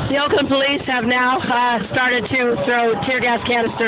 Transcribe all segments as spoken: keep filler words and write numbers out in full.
The Oakland police have now uh, started to throw tear gas canisters.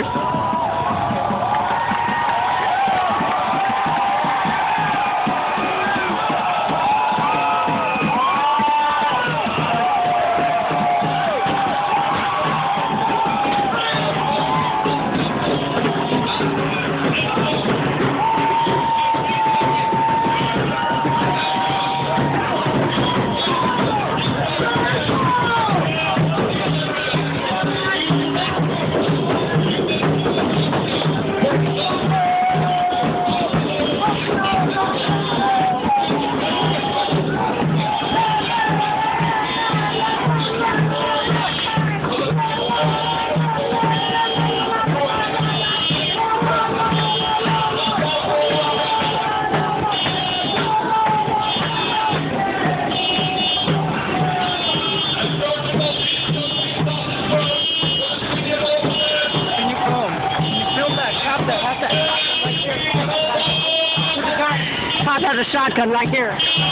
Cop has a shotgun right here.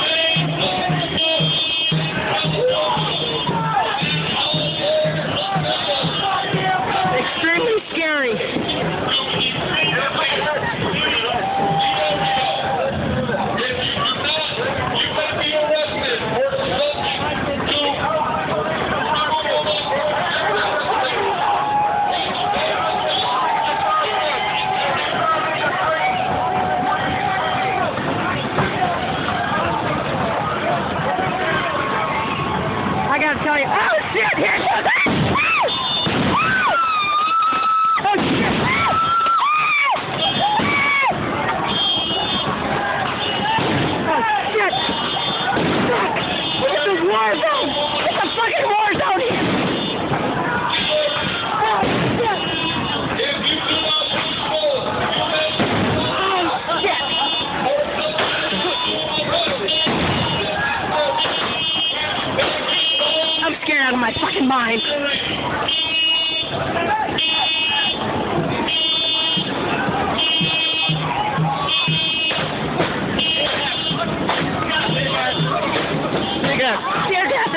Extremely scary. I gotta tell you, oh shit, here it goes! Oh shit! Oh shit! Fuck! This is a war zone! It's a fucking war zone here! Oh shit! Oh shit! I'm scared out of my fucking mind. Tear gas